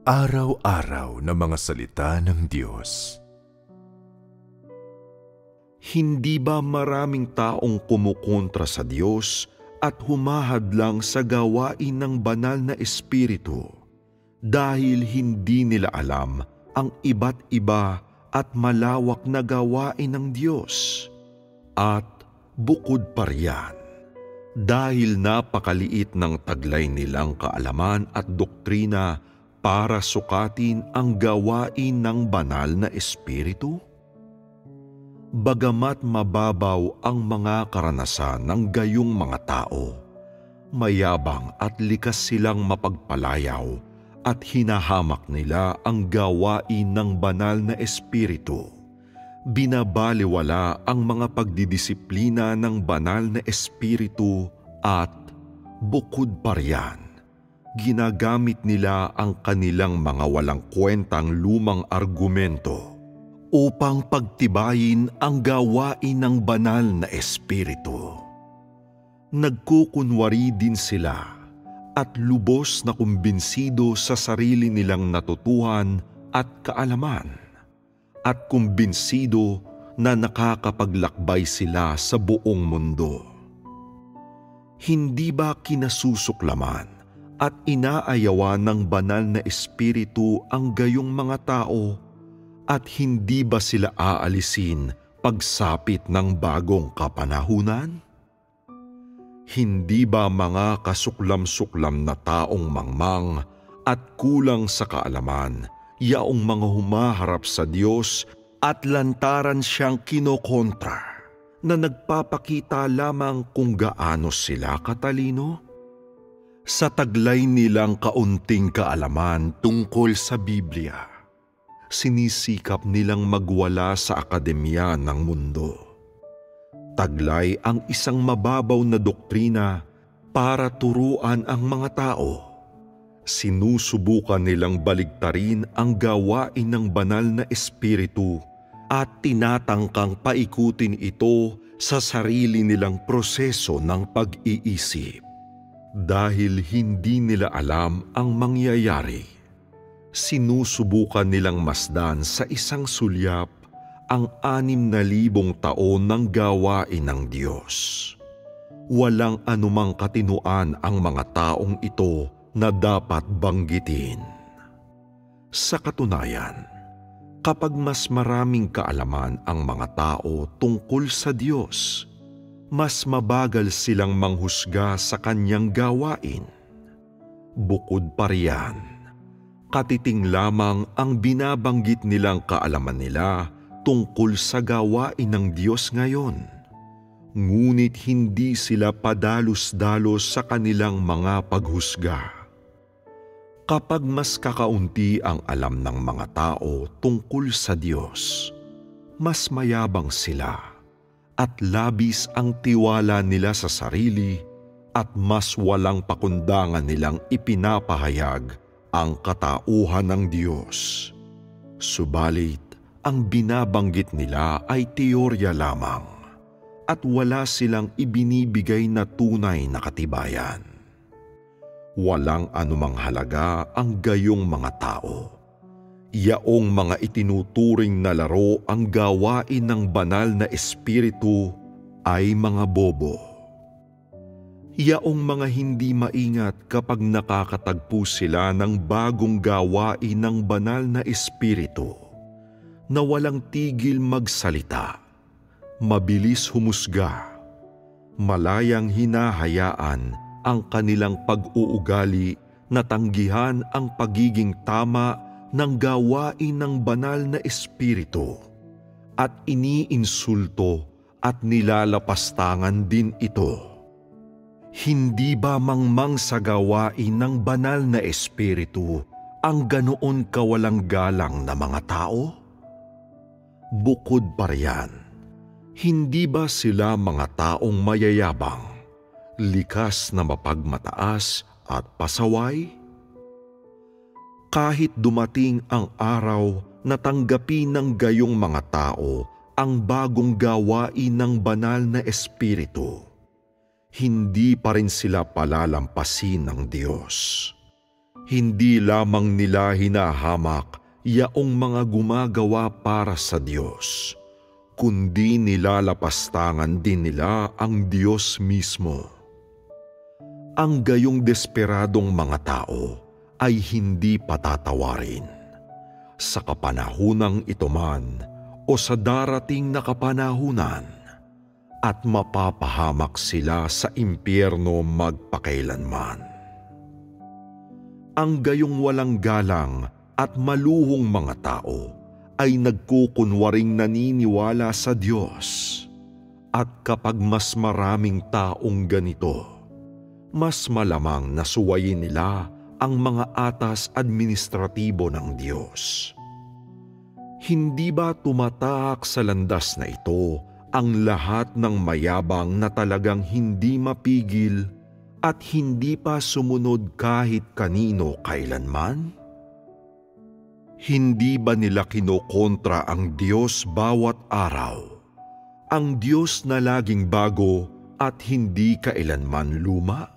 Araw-araw na mga salita ng Diyos. Hindi ba maraming taong kumukontra sa Diyos at humahadlang sa gawain ng banal na Espiritu dahil hindi nila alam ang iba't iba at malawak na gawain ng Diyos? At bukod pa riyan, dahil napakaliit ng taglay nilang kaalaman at doktrina para sukatin ang gawain ng banal na Espiritu? Bagamat mababaw ang mga karanasan ng gayong mga tao, mayabang at likas silang mapagpalayaw at hinahamak nila ang gawain ng banal na Espiritu. Binabaliwala ang mga pagdidisiplina ng banal na Espiritu at bukod pa riyan, ginagamit nila ang kanilang mga walang kwentang lumang argumento upang pagtibayin ang gawain ng banal na Espiritu. Nagkukunwari din sila at lubos na kumbinsido sa sarili nilang natutuhan at kaalaman, at kumbinsido na nakakapaglakbay sila sa buong mundo. Hindi ba kinasusuklaman at inaayawan ng banal na Espiritu ang gayong mga tao, at hindi ba sila aalisin pagsapit ng bagong kapanahunan? Hindi ba mga kasuklam-suklam na taong mangmang at kulang sa kaalaman, yaong mga humaharap sa Diyos at lantaran siyang kinokontra, na nagpapakita lamang kung gaano sila katalino? Sa taglay nilang kaunting kaalaman tungkol sa Biblia, sinisikap nilang magwala sa akademya ng mundo. Taglay ang isang mababaw na doktrina para turuan ang mga tao. Sinusubukan nilang baligtarin ang gawain ng banal na Espiritu at tinatangkang paikutin ito sa sarili nilang proseso ng pag-iisip. Dahil hindi nila alam ang mangyayari, sinusubukan nilang masdan sa isang sulyap ang 6,000 taon ng gawain ng Diyos. Walang anumang katinuan ang mga taong ito na dapat banggitin. Sa katunayan, kapag mas maraming kaalaman ang mga tao tungkol sa Diyos, mas mabagal silang manghusga sa kanyang gawain. Bukod pa riyan, katiting lamang ang binabanggit nilang kaalaman nila tungkol sa gawain ng Diyos ngayon. Ngunit hindi sila padalos-dalos sa kanilang mga paghusga. Kapag mas kakaunti ang alam ng mga tao tungkol sa Diyos, mas mayabang sila at labis ang tiwala nila sa sarili, at mas walang pakundangan nilang ipinapahayag ang katauhan ng Diyos. Subalit, ang binabanggit nila ay teorya lamang, at wala silang ibinibigay na tunay na katibayan. Walang anumang halaga ang gayong mga tao. Yaong mga itinuturing na laro ang gawain ng banal na Espiritu ay mga bobo. Yaong mga hindi maingat kapag nakakatagpo sila ng bagong gawain ng banal na Espiritu, na walang tigil magsalita, mabilis humusga, malayang hinahayaan ang kanilang pag-uugali na tanggihan ang pagiging tama ng gawain ng banal na Espiritu, at iniinsulto at nilalapastangan din ito. Hindi ba mangmang sa gawain ng banal na Espiritu ang ganoon kawalang galang na mga tao? Bukod pa riyan, hindi ba sila mga taong mayayabang, likas na mapagmataas at pasaway? Kahit dumating ang araw na tanggapin ng gayong mga tao ang bagong gawain ng banal na Espiritu, hindi pa rin sila palalampasin ng Diyos. Hindi lamang nila hinahamak yaong mga gumagawa para sa Diyos, kundi nilalapastangan din nila ang Diyos mismo. Ang gayong desperadong mga tao ay hindi patatawarin. Sa kapanahunang ito man o sa darating na kapanahunan, at mapapahamak sila sa impyerno magpakailanman. Ang gayong walang galang at maluhong mga tao ay nagkukunwaring naniniwala sa Diyos. At kapag mas maraming taong ganito, mas malamang nasuwayin nila ang mga atas administratibo ng Diyos. Hindi ba tumatahak sa landas na ito ang lahat ng mayabang na talagang hindi mapigil at hindi pa sumunod kahit kanino kailanman? Hindi ba nila kinokontra ang Diyos bawat araw? Ang Diyos na laging bago at hindi kailanman luma?